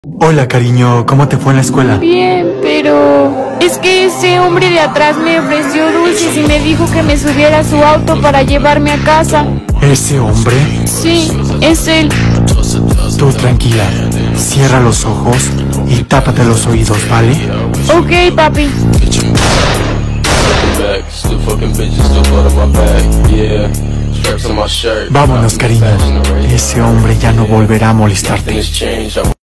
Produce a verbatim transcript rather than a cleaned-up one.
Hola, cariño, ¿cómo te fue en la escuela? Bien, pero es que ese hombre de atrás me ofreció dulces y me dijo que me subiera a su auto para llevarme a casa. ¿Ese hombre? Sí, es él. Tú tranquila, cierra los ojos y tápate los oídos, ¿vale? Ok, papi. Vámonos, cariño. Ese hombre ya no volverá a molestarte.